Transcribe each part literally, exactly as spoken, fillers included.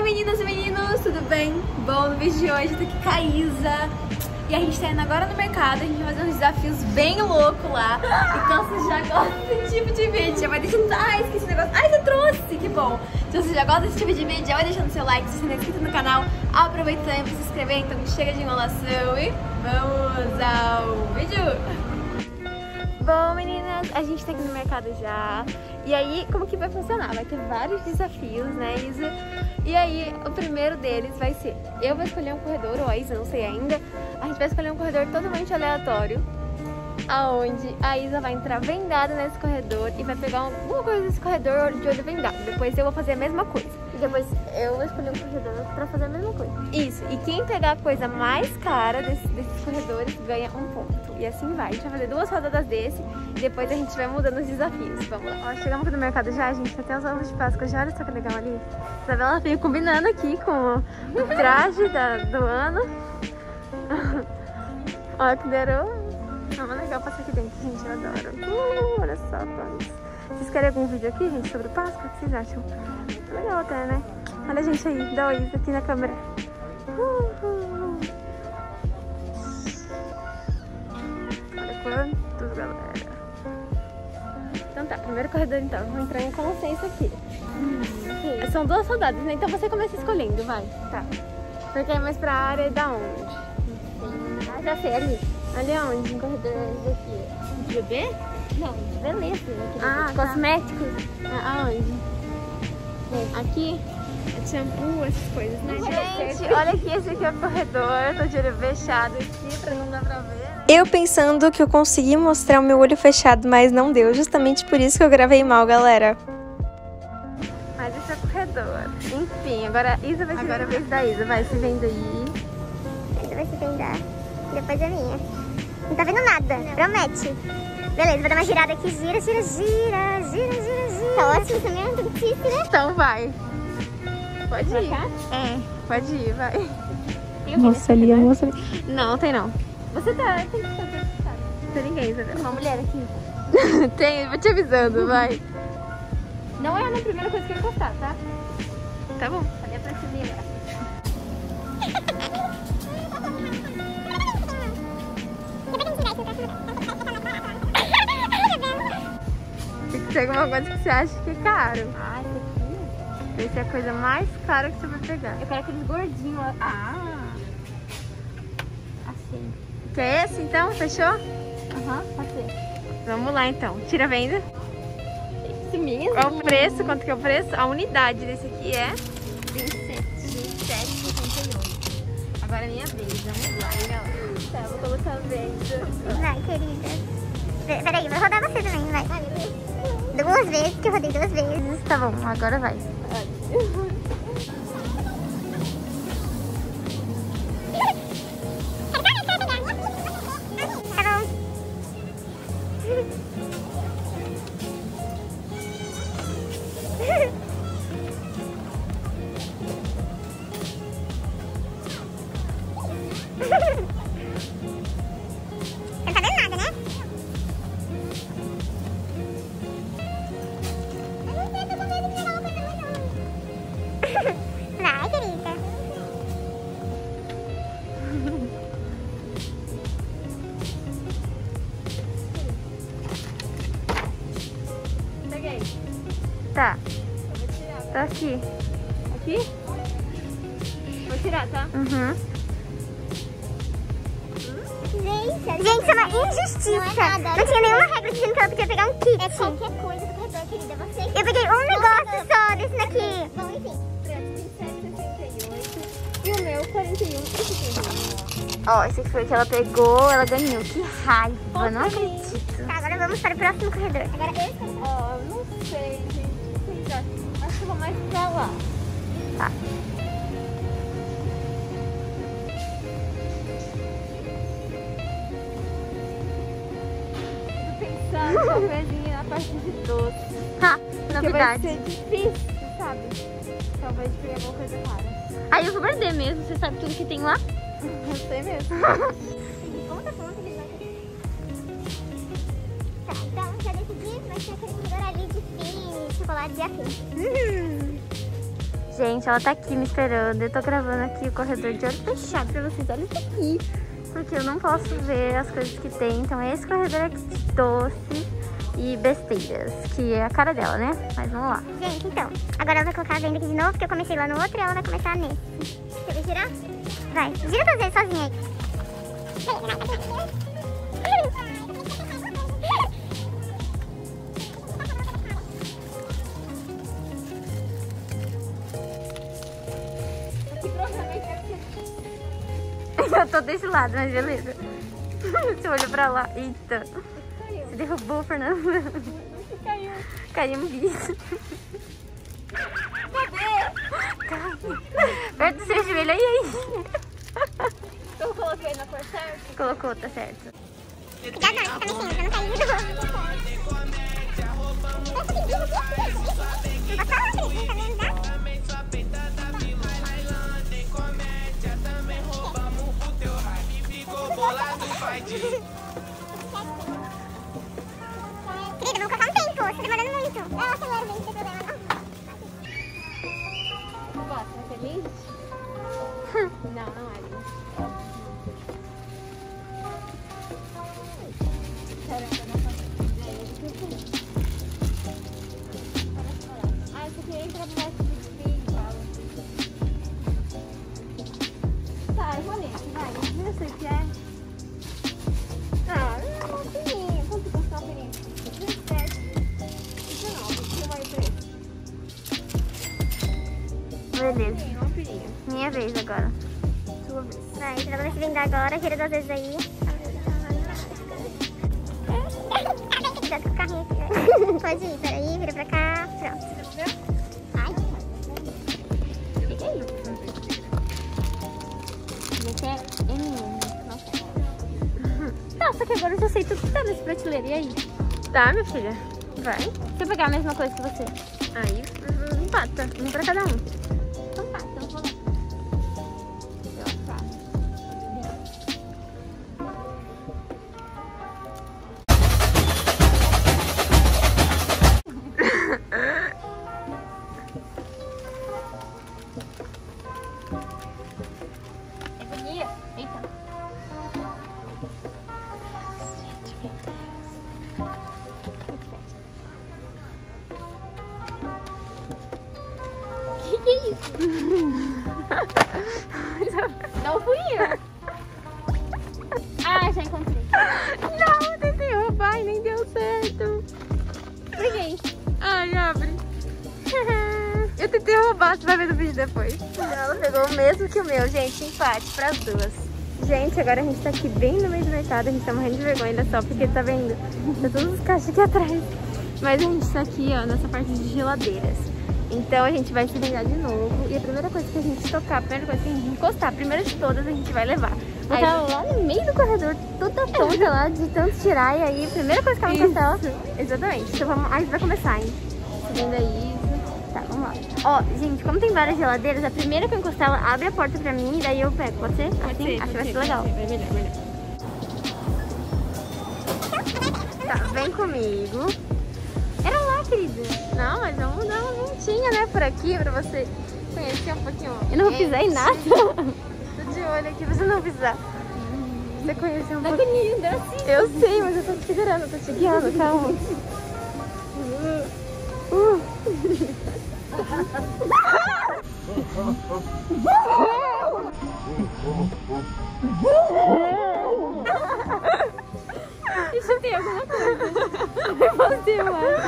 Oi meninas e meninos, tudo bem? Bom, no vídeo de hoje eu tô aqui com a Isa e a gente tá indo agora no mercado, a gente vai fazer uns desafios bem loucos lá. Então se você já gosta desse tipo de vídeo, já vai deixando... Ah, esqueci esse negócio. Ah, eu trouxe, que bom! Se você já gosta desse tipo de vídeo, já vai deixando seu like, se você não é inscrito no canal, aproveita também pra se inscrever, então chega de enrolação e vamos ao vídeo! Bom, meninas, a gente tá aqui no mercado já. E aí, como que vai funcionar? Vai ter vários desafios, né, Isa? E aí, o primeiro deles vai ser... Eu vou escolher um corredor, ou a Isa, não sei ainda. A gente vai escolher um corredor totalmente aleatório, aonde a Isa vai entrar vendada nesse corredor e vai pegar alguma coisa desse corredor de olho vendado. Depois eu vou fazer a mesma coisa. E depois eu vou escolher um corredor pra fazer a mesma coisa. Isso, e quem pegar a coisa mais cara desse, desses corredores ganha um ponto. E assim vai. A gente vai fazer duas rodadas desse e depois a gente vai mudando os desafios. Vamos lá. Ó, chegamos aqui no mercado já, gente. Tem até os ovos de Páscoa já. Olha só que legal ali. A Isabela veio combinando aqui com o traje da, do ano. Olha que garoto. É muito legal passar aqui dentro, gente. Eu adoro. Uh, olha só, pães. Vocês querem algum vídeo aqui, gente, sobre Páscoa? O que vocês acham? Legal até, né? Olha a gente aí. Dá o Isa aqui na câmera. Uh, uh. Quantos, galera? Então tá, primeiro corredor então. Vou entrar em consenso aqui. Hum, okay. São duas rodadas, né? Então você começa escolhendo, vai. Tá. Você quer ir mais pra área da onde? Ah, já sei, ali. Ali aonde? Em corredor aqui. De bebê? Não, de beleza. Aqui, ah, de tá. Cosméticos. Ah, aonde? Aqui? É shampoo, essas coisas, né? Gente, olha aqui, esse aqui é o corredor. Tô de olho fechado aqui pra não dar pra ver. Eu pensando que eu consegui mostrar o meu olho fechado, mas não deu. Justamente por isso que eu gravei mal, galera. Mas esse é o corredor. Enfim, agora a Isa vai se Agora a vez da Isa. Vai se vendo aí. Isa vai se vendar. Depois é minha. Não tá vendo nada. Não. Promete. Beleza, vou dar uma girada aqui. Gira, gira, gira. Gira, gira, gira. Tá ótimo também. Não tô difícil, né? Então vai. Pode vai ir. Cá? É, pode ir, vai. Moça ali, a moça ali. Não, tem não. Você tá, tem que estar preocupado. Não tem ninguém, Isabela. Uma mulher aqui. Tem, vou te avisando, vai. Não é a primeira coisa que eu encostar, tá? Tá bom. Cadê a prateleira? Tem que ser alguma coisa que você acha que é caro. Ah, esse aqui? Esse é a coisa mais cara que você vai pegar. Eu quero aqueles gordinhos. Ah! Assim. Quer esse então? Fechou? Aham, uhum, pode ser. Vamos lá então. Tira a venda. Esse mesmo? Qual o preço? Quanto que é o preço? A unidade desse aqui é vinte e sete reais e setenta e oito. Agora é minha vez. Vamos lá, hein, galera? Tá, eu vou colocar a venda. Vai, querida. Peraí, vou rodar você também, vai. Duas vezes, que eu rodei duas vezes. Tá bom, agora vai. Não tá vendo nada, né? Eu não sei, tô com medo de pegar uma coisa muito ruim. Vai, querida. Peguei. Tá. Eu vou tirar. Tá aqui. Aqui? Vou tirar, tá? Uhum. Gente, gente, isso é uma injustiça. Não, é nada, não tinha nenhuma regra dizendo que ela podia pegar um kit. É qualquer coisa do corredor, querida. Você... Eu peguei um negócio só desse daqui. Bom, enfim. vinte e sete e sessenta e oito. E o meu, quarenta e um e setenta e um. Ó, esse aqui foi o que ela pegou, ela ganhou. Que raiva, oh, não acredito. Tá, agora vamos para o próximo corredor. Agora esse corredor. Ó, oh, não sei, gente. O que vocês acham? Acho que eu vou mais pra lá. Tá. Uma coisinha na parte de doce. Tá, Porque novidade. vai ser difícil, sabe? Talvez pegar alguma coisa cara. Aí eu vou perder mesmo, você sabe tudo que tem lá? Eu sei mesmo. Conta, conta, ele vai. Tá, então já decidi, vai ser aquele corredor ali de fim, chocolate e afim. Hum. Gente, ela tá aqui me esperando. Eu tô gravando aqui o corredor de olho fechado pra vocês. Olha isso aqui. Porque eu não posso ver as coisas que tem. Então esse corredor aqui de doce e besteiras. Que é a cara dela, né? Mas vamos lá. Gente, então. Agora ela vai colocar a venda aqui de novo, porque eu comecei lá no outro e ela vai começar nesse. Você vai girar? Vai. Gira todas vezes sozinha aí. Eu tô desse lado, mas beleza. Você olhou pra lá. Eita. Caiu. Você derrubou, Fernanda. Caiu. Caiu um bicho. Bebê! Perto do seu joelho, aí, aí. Eu coloquei na cor certa? Colocou, tá certo. Cuidado, não, você tá mexendo, pra não cair de novo. Querida, vamos colocar um tempo, você tá demorando muito. Eu acelero bem, não tem problema não. Vai ser lindo? Não, não é lindo. Ah, isso aqui entra no resto de espinho, tá, eu vou ler, vai. Não sei o que é. Ah, não, não, fininho. Quanto custa uma fininha? dezessete. dezenove. Filma aí pra ele. Beleza. Uma fininha. Minha vez agora. Sua vez. Vai, você vai se vendar agora, gira duas vezes aí. Cuidado com o carrinho aqui, vai. Pode ir, peraí, vira pra cá, pronto. Ai. O que é isso? Esse é M M. Nossa, que agora eu já sei tudo que tá nesse prateleiro. E aí? Tá, minha filha? Vai. Se eu pegar a mesma coisa que você, aí empata. Um pra cada um. Então tá, então vou lá. Eu faço. É bonita. Eita. Que que é isso? Não fui eu. Ah, já encontrei. Não, tentei roubar e nem deu certo. Por que? Ai, abre. Eu tentei roubar, você vai ver no vídeo depois. Ela pegou o mesmo que o meu, gente. Empate pras duas. Gente, agora a gente tá aqui bem no meio do mercado. A gente tá morrendo de vergonha ainda só porque, tá vendo? Tá todos os caixas aqui atrás. Mas a gente tá aqui, ó, nessa parte de geladeiras. Então a gente vai se ligar de novo. E a primeira coisa que a gente tocar, a primeira coisa que a gente encostar, a primeira de todas, a gente vai levar. Vou Aí- estar lá no meio do corredor, toda tonta lá, de tanto tirar. E aí, a primeira coisa que ela encostar, ela... Exatamente. Então vamos... Aí vai começar, hein? Seguindo aí. Tá, vamos lá. Ó, gente, como tem várias geladeiras, a primeira que eu encostar, ela abre a porta pra mim e daí eu pego. Pode ser? Pode Assim? ser, Acho que pode vai ser, ser legal. pode ser, vai melhor, melhor. Tá, vem comigo. Era lá, querida. Não, mas vamos dar uma voltinha, né, por aqui, pra você conhecer um pouquinho. Eu não vou pisar em nada. Tô de olho aqui pra você não pisar. Você conhecer um Tá pouquinho. bonito, assim. Eu sei, mas eu tô te segurando, eu tô te guiando, calma. Uh. Isso tem alguma coisa. Você, eu acho.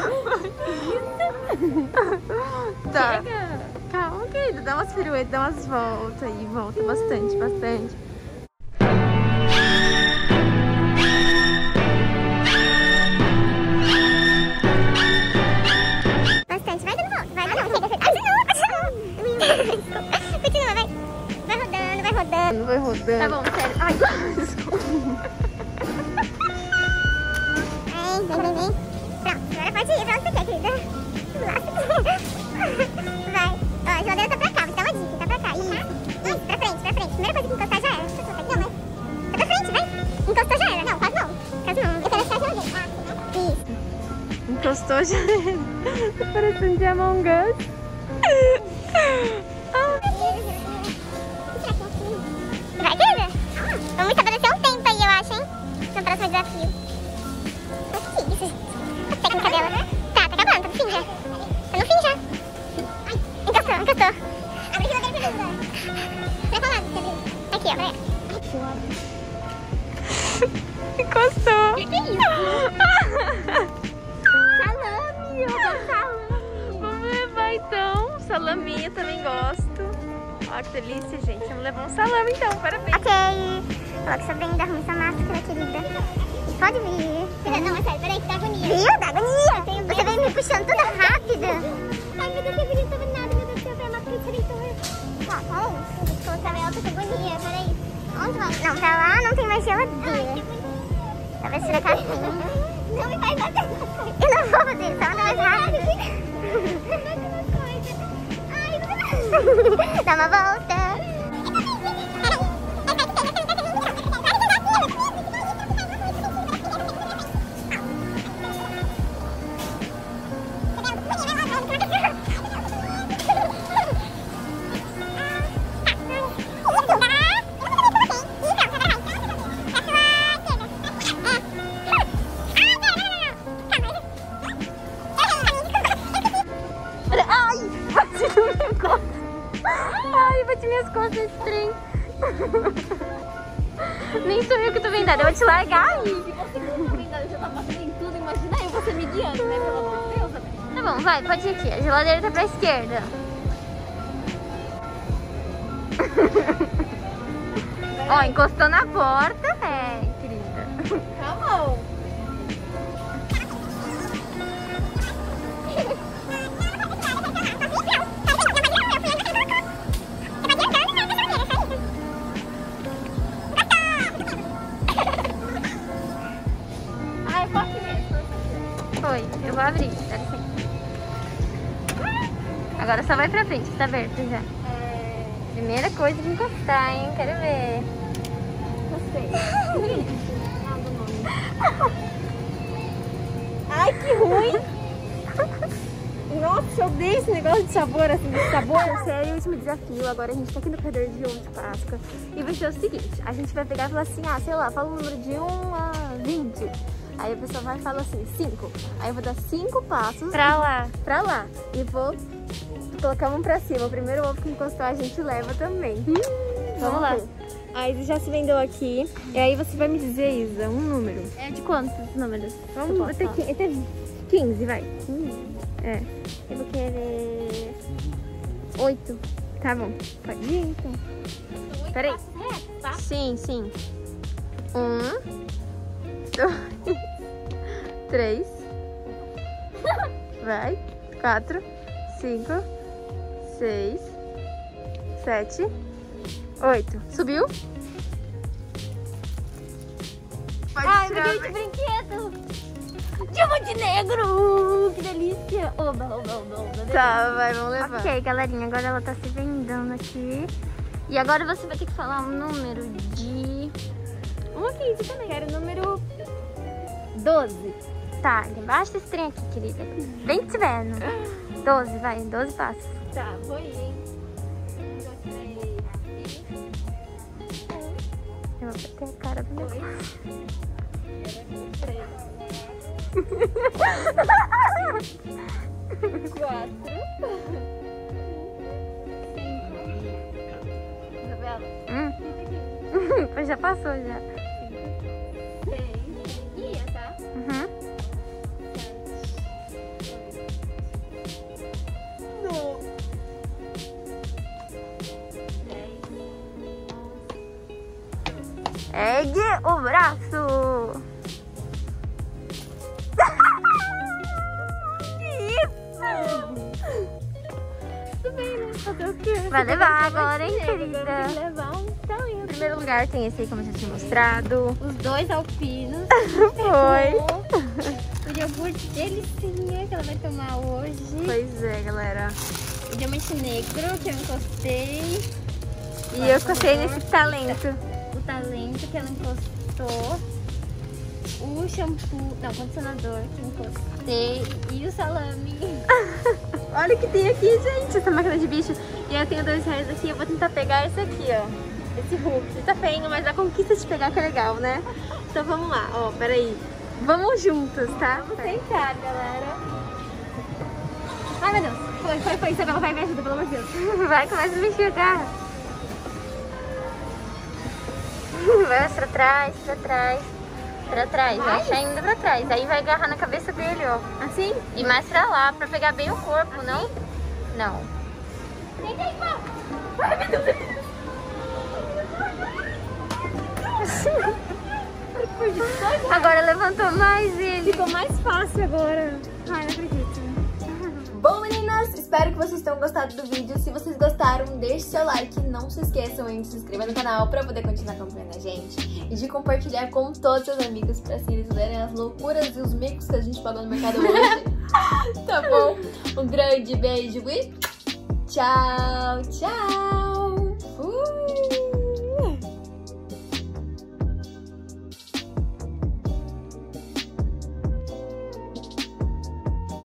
Tá. Chega. Calma, querida, dá umas piruetas, dá umas voltas aí, volta bastante, bastante. Bastante, vai dando volta, vai dando volta. Continua, continua. Continua, vai. Vai rodando, vai rodando. Não vai rodando. Tá bom, sério. Ai, desculpa. Vem, vem, vem, vem. Pronto, agora pode ir pra onde você quer, querida. Vai. Ó, a geladeira tá pra cá, vou te dar uma dica, tá pra cá. Isso, isso, pra frente, pra frente. Primeira coisa que encostar já era. Não, mas... Tá pra frente, vai. Encostou já era. Não, quase não. Quase não. Eu quero achar a geladeira. Ah, isso. Encostou já. Tá parecendo de Among Us. Encostou. Abre a geladeira pra mim. Vai falar, aqui, ó, vai. Encostou. O que, que é isso? Salame, eu gosto de salame. Vamos levar então. Salaminho, também gosto. Ó, que delícia, gente. Vamos levar um salame então, parabéns. Ok. Coloque sua bem, arrume sua máscara, querida. E pode vir. Não, é sério, peraí, que dá agonia. Viu? Dá agonia. Você vem me puxando toda rápida. Ai, meu Deus, eu não tô vendo nada. Meu Deus do céu, a máscara de seletor. Tá, peraí. Deixa eu colocar ela, tô com agonia, peraí. Onde vai? Não, pra lá não tem mais geladeira. Talvez seja casinha. Não me faz bater. Eu não vou fazer, só anda mais rápido. Dá uma volta. Ai, bati minhas costas nesse trem. Nem sou eu que tô vendada, eu vou te largar aí. Se você que tô vendada já tá passando em tudo, imagina eu você me guiando, né? Pelo amor de Deus, né? Tá bom, vai, pode ir aqui. A geladeira tá pra esquerda. Ó, encostou na porta, é, querida. Tá bom. Ai, posso mesmo. Foi, eu vou abrir, dá licença. Agora só vai pra frente, que tá aberto já. É... Primeira coisa que encostar, hein? Quero ver. Gostei. Ai, que ruim. Nossa, eu odeio esse negócio de sabor, assim, de sabor. Esse é o último desafio. Agora a gente tá aqui no corredor de ovo de Páscoa. E vai ser o seguinte, a gente vai pegar e falar assim, ah, sei lá, fala o número de um a vinte. Aí a pessoa vai e fala assim, cinco. Aí eu vou dar cinco passos Pra lá. pra lá. E vou colocar um pra cima. O primeiro ovo que encostar a gente leva também. Hum, vamos lá. ver. A Isa já se vendeu aqui. E aí você vai me dizer, Isa, um número. É de quantos números? Vamos Eu até posso falar? quinze, vai. É. Eu vou querer oito. Tá bom. Pode ir, então. Peraí. Tá? Sim, sim. Um, dois, três, vai, quatro, cinco, seis, sete, oito. Subiu? Pode Ai, tirar, peguei de vai. brinquedo. Diamante negro. Que delícia. Oba, oba, oba, oba. Tá, vai, vamos levar. Ok, galerinha, agora ela tá se vendando aqui. E agora você vai ter que falar um número de... Um aqui, você também. Quero o número doze. Tá, embaixo desse trem aqui, querida. Bem que tiver, né? doze, vai, doze passos. Tá, vou ir, hein? Um, dois, três, Eu vou bater a cara do meu. dois, três, quatro, cinco, Isabela, Hum, já passou, já. seis, ia, tá? Uhum. No. dez, Ergue o braço. Que isso? tudo bem, né? Fazer o quê? Vai levar agora, hein, Agora querida? tem que levar um tamanho. Em primeiro lugar tem esse aí, como eu já tinha mostrado. Os dois alpinos. Foi. O iogurte delicinha que ela vai tomar hoje. Pois é, galera. O diamante negro que eu encostei. E eu encostei nesse talento. O talento que ela encostou. O shampoo, não, condicionador que eu encostei. E o salame. Olha o que tem aqui, gente, essa máquina de bicho. E eu tenho dois reais aqui, eu vou tentar pegar esse aqui, ó. Esse Hulk. Tá feio, mas a conquista de pegar que é legal, né? Então vamos lá, ó, peraí. Vamos juntos, tá? Vamos tentar, galera. Ai, meu Deus. Foi, foi, foi. Isabela, vai, me ajuda, pelo amor de Deus. Vai, começa a mexer a garra. Vai pra trás, pra trás. Pra trás, vai achar ainda pra trás. Aí vai agarrar na cabeça dele, ó. Assim? E mais pra lá, pra pegar bem o corpo, assim? Não? Não. Vem daí, pá. Ai, meu Deus. Agora levantou mais ele. Ficou mais fácil agora. Ai, não acredito. Bom, meninas, espero que vocês tenham gostado do vídeo. Se vocês gostaram, deixe seu like. Não se esqueçam de se inscrever no canal pra poder continuar acompanhando a gente. E de compartilhar com todos os seus amigos pra assim eles verem as loucuras e os micos que a gente pagou no mercado hoje. Tá bom? Um grande beijo e tchau, tchau!